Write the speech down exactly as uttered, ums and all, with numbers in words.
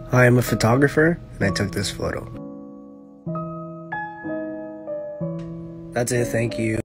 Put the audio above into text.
I am a photographer, and I took this photo. That's it, thank you.